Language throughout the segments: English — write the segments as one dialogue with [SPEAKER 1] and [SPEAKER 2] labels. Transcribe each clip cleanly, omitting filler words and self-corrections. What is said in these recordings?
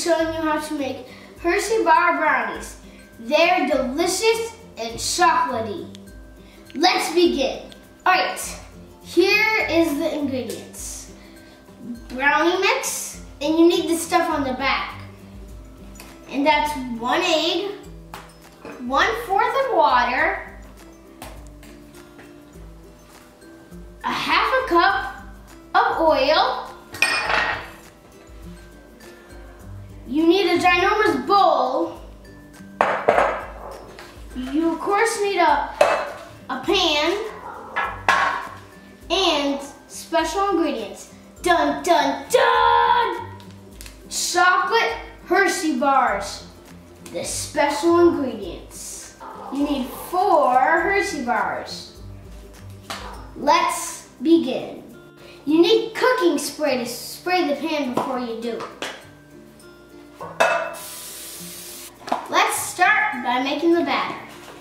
[SPEAKER 1] showing you how to make Hershey bar brownies. They're delicious and chocolatey. Let's begin. All right, here is the ingredients. Brownie mix, and you need the stuff on the back. And that's 1 egg, 1/4 of water, a half a cup of oil. You need a ginormous bowl. You of course need a pan and special ingredients. Dun dun dun! Chocolate Hershey bars. The special ingredients. You need 4 Hershey bars. Let's begin. You need cooking spray to spray the pan before you do it. Let's start by making the batter.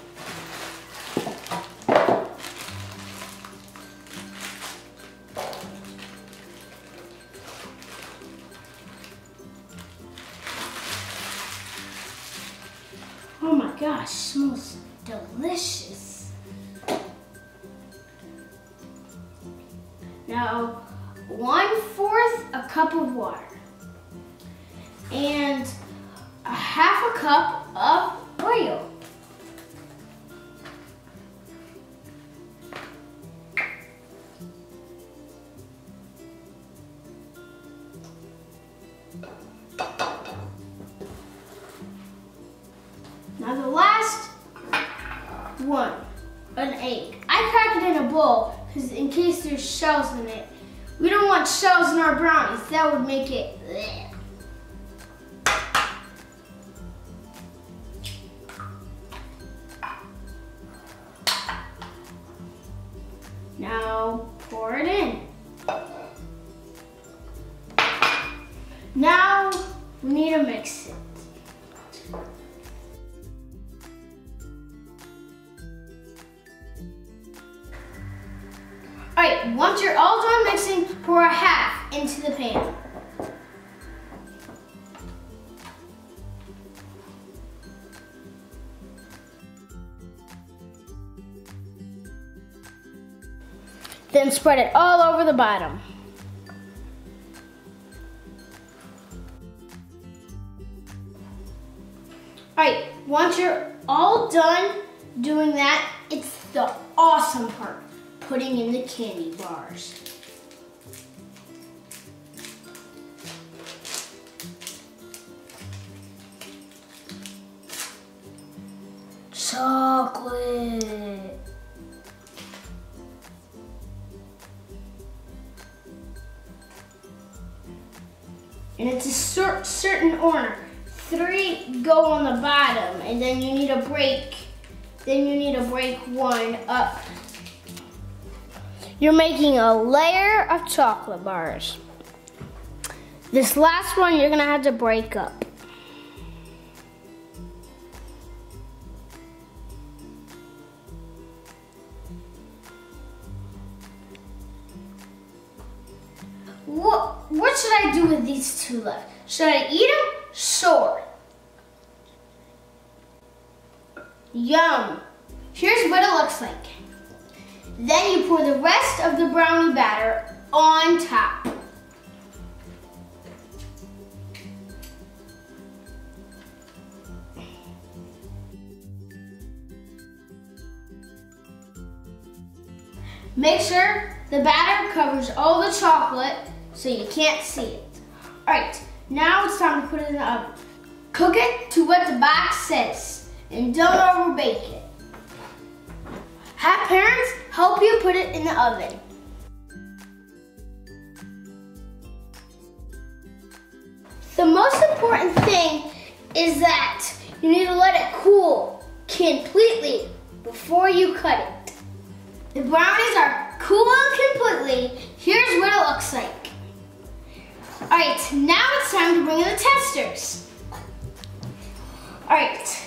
[SPEAKER 1] Oh my gosh, smells delicious. Now, 1/4 a cup of water and a half a cup of oil. Now the last one, an egg. I crack it in a bowl because in case there's shells in it. We don't want shells in our brownies. That would make it bleh. Now pour it in. Now we need to mix it. All right, once you're all done mixing, pour a half into the pan. Then spread it all over the bottom. All right, once you're all done doing that, it's the awesome part, putting in the candy bars. Chocolate. And it's a certain order. 3 go on the bottom, and then you need to break. Then you need to break 1 up. You're making a layer of chocolate bars. This last one you're gonna have to break up. What should I do with these 2 left? Should I eat them? Sure. Yum. Here's what it looks like. Then you pour the rest of the brownie batter on top. Make sure the batter covers all the chocolate so you can't see it. All right, now it's time to put it in the oven. Cook it to what the box says and don't overbake it. Have parents help you put it in the oven. The most important thing is that you need to let it cool completely before you cut it. The brownies are cooled completely. Here's what it looks like. All right, now it's time to bring in the testers. All right.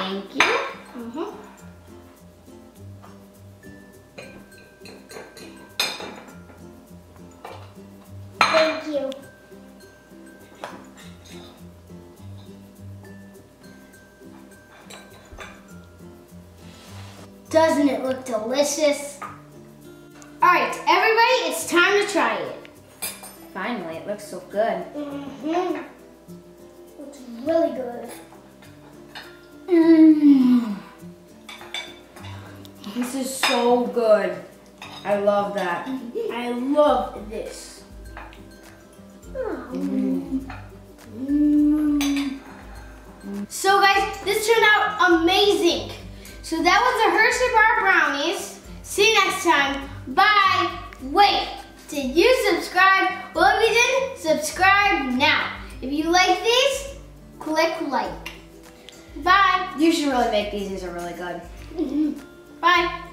[SPEAKER 2] Thank you.
[SPEAKER 3] Thank you.
[SPEAKER 1] Doesn't it look delicious? All right, everybody, it's time to try it.
[SPEAKER 2] Finally, it looks so good.
[SPEAKER 3] It's really good.
[SPEAKER 2] This is so good. I love that.
[SPEAKER 1] I love this. So guys, this turned out amazing. So that was the Hershey Bar Brownies. See you next time. Bye. Wait, did you subscribe? Well, if you didn't, subscribe now. If you like these, click like. Bye.
[SPEAKER 2] You should really make these. These are really good.
[SPEAKER 1] Bye.